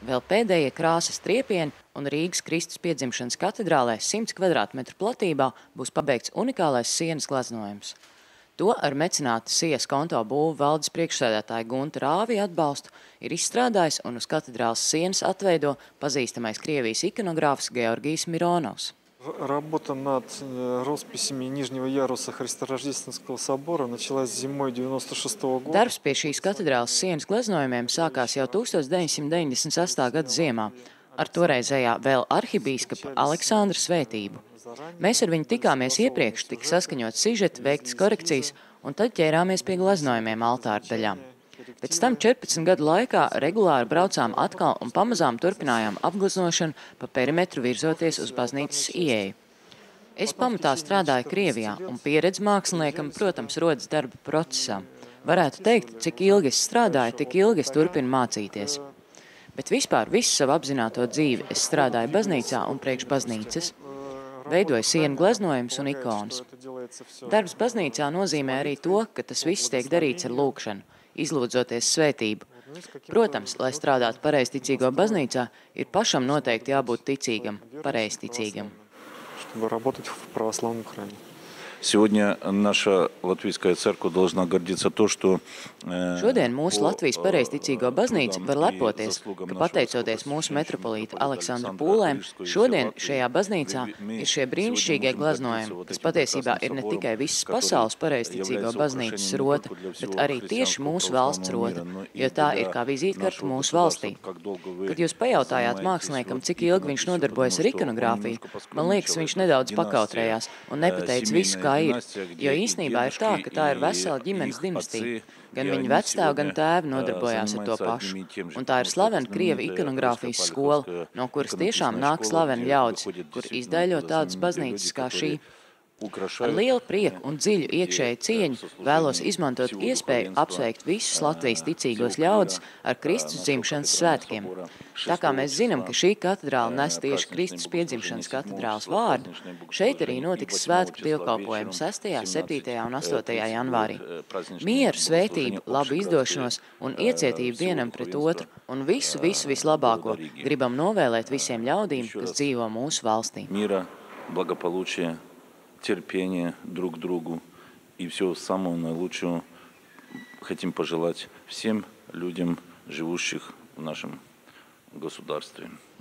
Vēl pēdējie krāsas triepieni un Rīgas Kristus piedzimšanas katedrālē 100 kvadrātmetru platībā būs pabeigts unikālais sienas gleznojums. To ar mecenāta Sijas konto būvu valdes priekšsēdētāja Gunta Rāvija atbalstu ir izstrādājis un uz katedrāles sienas atveido pazīstamais Krievijas ikonogrāfs Georgijs Mironovs. Работа над росписями нижнего яруса Христорождественского собора началась зимой 96-го года. Darbs pie šīs katedrāles sienas gleznojumiem sākās jau 1998. gada ziemā ar toreizējā vēl arhibīskapa Aleksandra svētību. Mēs ar viņu tikāmies iepriekš, tika saskaņot sižeti, veiktas korekcijas un tad ķērāmies pie gleznojumiem altāra daļām. Pēc tam 14 gadu laikā regulāri braucām atkal un pamazām turpinājām apgleznošanu pa perimetru virzoties uz baznīcas ieeju. Es pamatā strādāju Krievijā un pieredze māksliniekam, protams, rodas darba procesā. Varētu teikt, cik ilgi es strādāju, tik ilgi es turpinu mācīties. Bet vispār visu savu apzināto dzīvi es strādāju baznīcā un priekš baznīcas. Veidoju sienu gleznojumus un ikonas. Darbs baznīcā nozīmē arī to, ka tas viss tiek darīts ar lūkšanu, izlūdzoties svētību. Protams, lai strādātu pareizticīgo baznīcā, ir pašam noteikti jābūt ticīgam, pareizticīgam. Сегодня наша латвийская церковь должна гордиться то, что Šodien mūsu Latvijas pareizticīgo baznīca var lepoties, ka pateicoties mūsu metropolīta Aleksandra Pūlēm, šodien šajā baznīcā ir šie brīnišķīgie gleznojumi, kas patiesībā ir ne tikai visas pasaules pareizticīgo baznīcas rota, bet arī tieši mūsu valsts rota, jo tā ir kā vizītkarte mūsu valstī. Kad jūs pajautājāt māksliniekam, cik ilgi viņš nodarbojas ar ikonogrāfiju, man liekas, viņš nedaudz pakautrējās un nepateica visu, kā ir, jo īsnībā ir tā, ka tā ir vesela ģimenes dinastija. Gan viņa vecstāvi, gan tēvi nodarbojās ar to pašu. Un tā ir slavena Krieva ikonogrāfijas skola, no kuras tiešām nāk slaveni ļaudis, kur izdaļo tādas baznīcas kā šī. Ar lielu prieku un dziļu iekšēju cieņu vēlos izmantot iespēju apsveikt visus Latvijas ticīgos ļaudis ar Kristus dzimšanas svētkiem. Tā kā mēs zinām, ka šī katedrāle nes tieši Kristus piedzimšanas katedrāles vārdu, šeit arī notiks svētku dievkalpojumi 6., 7. un 8. janvārī. Mieru, svētību, labu izdošanos un iecietību vienam pret otru un visu vislabāko gribam novēlēt visiem ļaudīm, kas dzīvo mūsu valstī. Терпение друг другу и всего самого наилучшего хотим пожелать всем людям, живущих в нашем государстве.